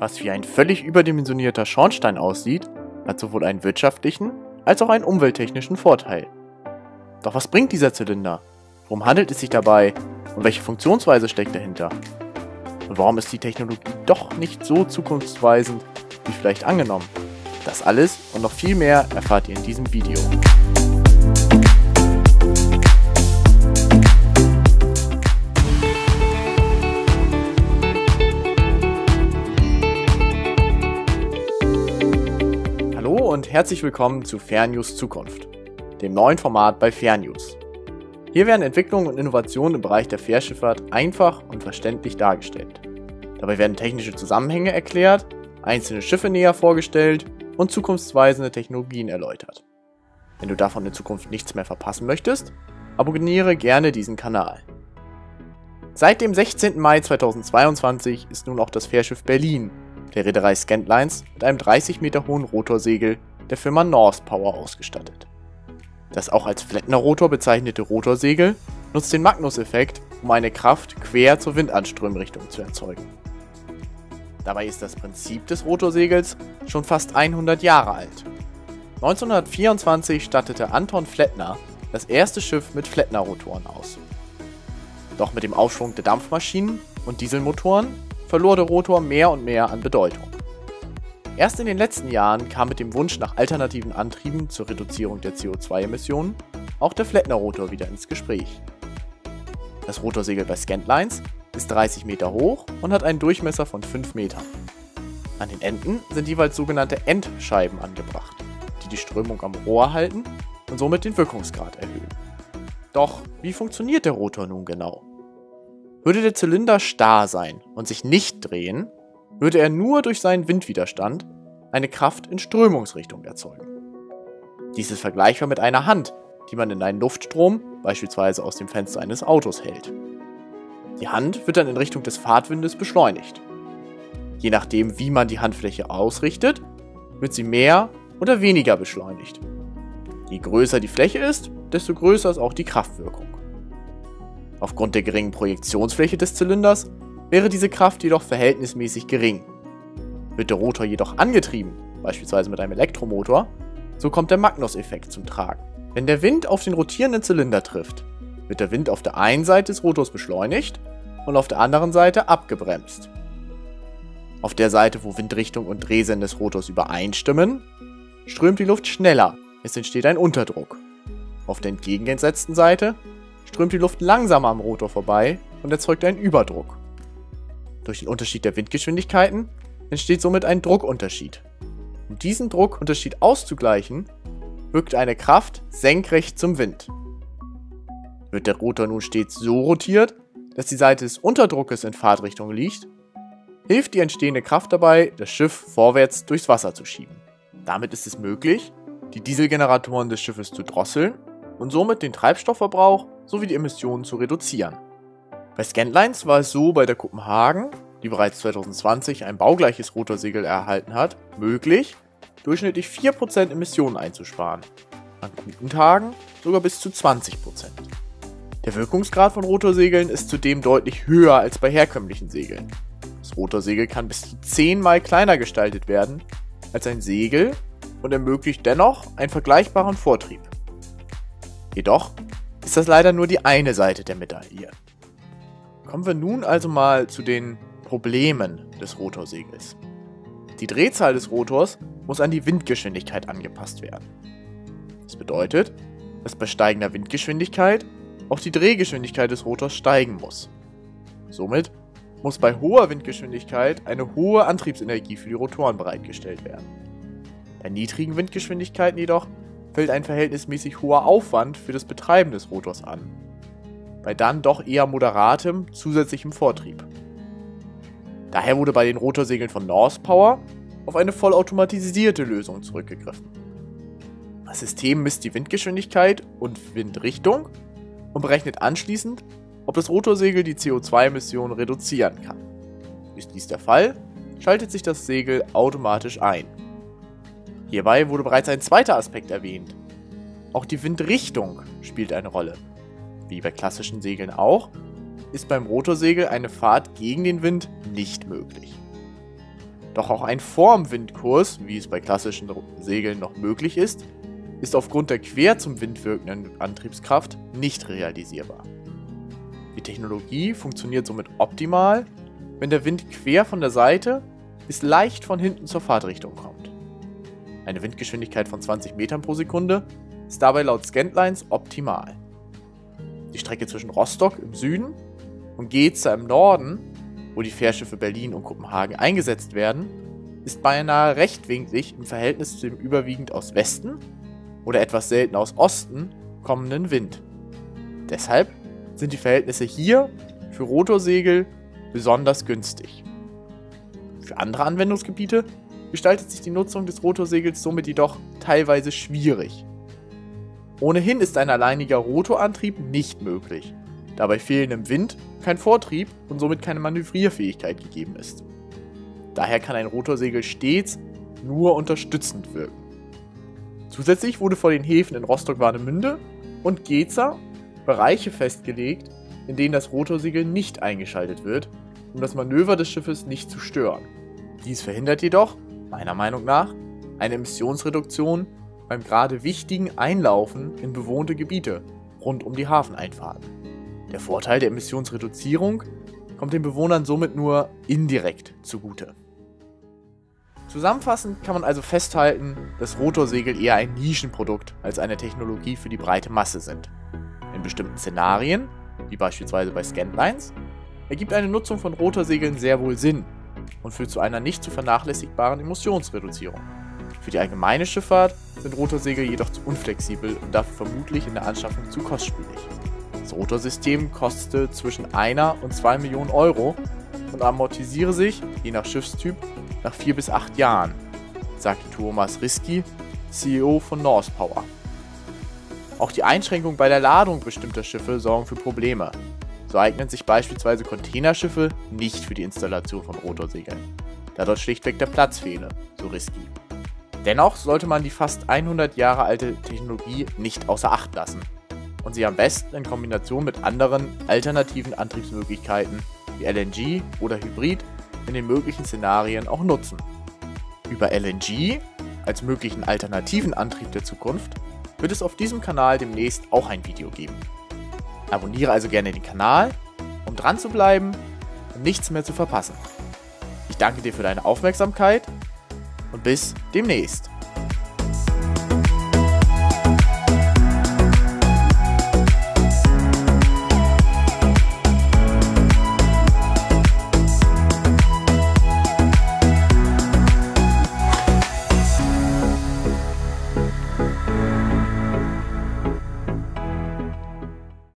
Was wie ein völlig überdimensionierter Schornstein aussieht, hat sowohl einen wirtschaftlichen als auch einen umwelttechnischen Vorteil. Doch was bringt dieser Zylinder? Worum handelt es sich dabei und welche Funktionsweise steckt dahinter? Und warum ist die Technologie doch nicht so zukunftsweisend wie vielleicht angenommen? Das alles und noch viel mehr erfahrt ihr in diesem Video. Hallo und herzlich willkommen zu Fairnews Zukunft, dem neuen Format bei Fairnews. Hier werden Entwicklungen und Innovationen im Bereich der Fährschifffahrt einfach und verständlich dargestellt. Dabei werden technische Zusammenhänge erklärt, einzelne Schiffe näher vorgestellt und zukunftsweisende Technologien erläutert. Wenn du davon in Zukunft nichts mehr verpassen möchtest, abonniere gerne diesen Kanal. Seit dem 16. Mai 2022 ist nun auch das Fährschiff Berlin der Reederei Scandlines mit einem 30 Meter hohen Rotorsegel der Firma Norse Power ausgestattet. Das auch als Flettner-Rotor bezeichnete Rotorsegel nutzt den Magnus-Effekt, um eine Kraft quer zur Windanströmrichtung zu erzeugen. Dabei ist das Prinzip des Rotorsegels schon fast 100 Jahre alt. 1924 stattete Anton Flettner das erste Schiff mit Flettner-Rotoren aus. Doch mit dem Aufschwung der Dampfmaschinen und Dieselmotoren verlor der Rotor mehr und mehr an Bedeutung. Erst in den letzten Jahren kam mit dem Wunsch nach alternativen Antrieben zur Reduzierung der CO2-Emissionen auch der Flettner-Rotor wieder ins Gespräch. Das Rotorsegel bei Scandlines ist 30 Meter hoch und hat einen Durchmesser von 5 Metern. An den Enden sind jeweils sogenannte Endscheiben angebracht, die die Strömung am Rohr halten und somit den Wirkungsgrad erhöhen. Doch wie funktioniert der Rotor nun genau? Würde der Zylinder starr sein und sich nicht drehen, würde er nur durch seinen Windwiderstand eine Kraft in Strömungsrichtung erzeugen. Dies ist vergleichbar mit einer Hand, die man in einen Luftstrom, beispielsweise aus dem Fenster eines Autos, hält. Die Hand wird dann in Richtung des Fahrtwindes beschleunigt. Je nachdem, wie man die Handfläche ausrichtet, wird sie mehr oder weniger beschleunigt. Je größer die Fläche ist, desto größer ist auch die Kraftwirkung. Aufgrund der geringen Projektionsfläche des Zylinders wäre diese Kraft jedoch verhältnismäßig gering. Wird der Rotor jedoch angetrieben, beispielsweise mit einem Elektromotor, so kommt der Magnus-Effekt zum Tragen. Wenn der Wind auf den rotierenden Zylinder trifft, wird der Wind auf der einen Seite des Rotors beschleunigt und auf der anderen Seite abgebremst. Auf der Seite, wo Windrichtung und Drehsinn des Rotors übereinstimmen, strömt die Luft schneller, es entsteht ein Unterdruck. Auf der entgegengesetzten Seite strömt die Luft langsamer am Rotor vorbei und erzeugt einen Überdruck. Durch den Unterschied der Windgeschwindigkeiten entsteht somit ein Druckunterschied. Um diesen Druckunterschied auszugleichen, wirkt eine Kraft senkrecht zum Wind. Wird der Rotor nun stets so rotiert, dass die Seite des Unterdruckes in Fahrtrichtung liegt, hilft die entstehende Kraft dabei, das Schiff vorwärts durchs Wasser zu schieben. Damit ist es möglich, die Dieselgeneratoren des Schiffes zu drosseln und somit den Treibstoffverbrauch sowie die Emissionen zu reduzieren. Bei Scandlines war es so bei der Kopenhagen, die bereits 2020 ein baugleiches Rotorsegel erhalten hat, möglich, durchschnittlich 4% Emissionen einzusparen. An guten Tagen sogar bis zu 20%. Der Wirkungsgrad von Rotorsegeln ist zudem deutlich höher als bei herkömmlichen Segeln. Das Rotorsegel kann bis zu 10-mal kleiner gestaltet werden als ein Segel und ermöglicht dennoch einen vergleichbaren Vortrieb. Jedoch ist das leider nur die eine Seite der Medaille. Kommen wir nun also mal zu den Problemen des Rotorsegels. Die Drehzahl des Rotors muss an die Windgeschwindigkeit angepasst werden. Das bedeutet, dass bei steigender Windgeschwindigkeit auch die Drehgeschwindigkeit des Rotors steigen muss. Somit muss bei hoher Windgeschwindigkeit eine hohe Antriebsenergie für die Rotoren bereitgestellt werden. Bei niedrigen Windgeschwindigkeiten jedoch fällt ein verhältnismäßig hoher Aufwand für das Betreiben des Rotors an, bei dann doch eher moderatem zusätzlichem Vortrieb. Daher wurde bei den Rotorsegeln von Norse Power auf eine vollautomatisierte Lösung zurückgegriffen. Das System misst die Windgeschwindigkeit und Windrichtung und berechnet anschließend, ob das Rotorsegel die CO2-Emissionen reduzieren kann. Ist dies der Fall, schaltet sich das Segel automatisch ein. Hierbei wurde bereits ein zweiter Aspekt erwähnt. Auch die Windrichtung spielt eine Rolle. Wie bei klassischen Segeln auch, ist beim Rotorsegel eine Fahrt gegen den Wind nicht möglich. Doch auch ein Vorm-Windkurs, wie es bei klassischen Segeln noch möglich ist aufgrund der quer zum Wind wirkenden Antriebskraft nicht realisierbar. Die Technologie funktioniert somit optimal, wenn der Wind quer von der Seite bis leicht von hinten zur Fahrtrichtung kommt. Eine Windgeschwindigkeit von 20 Metern pro Sekunde ist dabei laut Scantlines optimal. Die Strecke zwischen Rostock im Süden und Geza im Norden, wo die Fährschiffe Berlin und Kopenhagen eingesetzt werden, ist beinahe rechtwinklig im Verhältnis zu dem überwiegend aus Westen oder etwas selten aus Osten kommenden Wind. Deshalb sind die Verhältnisse hier für Rotorsegel besonders günstig. Für andere Anwendungsgebiete gestaltet sich die Nutzung des Rotorsegels somit jedoch teilweise schwierig. Ohnehin ist ein alleiniger Rotorantrieb nicht möglich, da bei fehlendem Wind kein Vortrieb und somit keine Manövrierfähigkeit gegeben ist. Daher kann ein Rotorsegel stets nur unterstützend wirken. Zusätzlich wurde vor den Häfen in Rostock-Warnemünde und Geza Bereiche festgelegt, in denen das Rotorsegel nicht eingeschaltet wird, um das Manöver des Schiffes nicht zu stören. Dies verhindert jedoch, meiner Meinung nach, eine Emissionsreduktion beim gerade wichtigen Einlaufen in bewohnte Gebiete rund um die Hafeneinfahrten. Der Vorteil der Emissionsreduzierung kommt den Bewohnern somit nur indirekt zugute. Zusammenfassend kann man also festhalten, dass Rotorsegel eher ein Nischenprodukt als eine Technologie für die breite Masse sind. In bestimmten Szenarien, wie beispielsweise bei Scantlines, ergibt eine Nutzung von Rotorsegeln sehr wohl Sinn und führt zu einer nicht zu vernachlässigbaren Emissionsreduzierung. Für die allgemeine Schifffahrt sind Rotorsegel jedoch zu unflexibel und dafür vermutlich in der Anschaffung zu kostspielig. Das Rotorsystem kostete zwischen 1 und 2 Millionen Euro und amortisiere sich, je nach Schiffstyp, nach 4 bis 8 Jahren, sagt Tuomas Riski, CEO von Norse Power. Auch die Einschränkungen bei der Ladung bestimmter Schiffe sorgen für Probleme. So eignen sich beispielsweise Containerschiffe nicht für die Installation von Rotorsegeln, da dort schlichtweg der Platz fehle, so Riski. Dennoch sollte man die fast 100 Jahre alte Technologie nicht außer Acht lassen und sie am besten in Kombination mit anderen alternativen Antriebsmöglichkeiten wie LNG oder Hybrid in den möglichen Szenarien auch nutzen. Über LNG als möglichen alternativen Antrieb der Zukunft wird es auf diesem Kanal demnächst auch ein Video geben. Abonniere also gerne den Kanal, um dran zu bleiben und nichts mehr zu verpassen. Ich danke dir für deine Aufmerksamkeit und bis demnächst.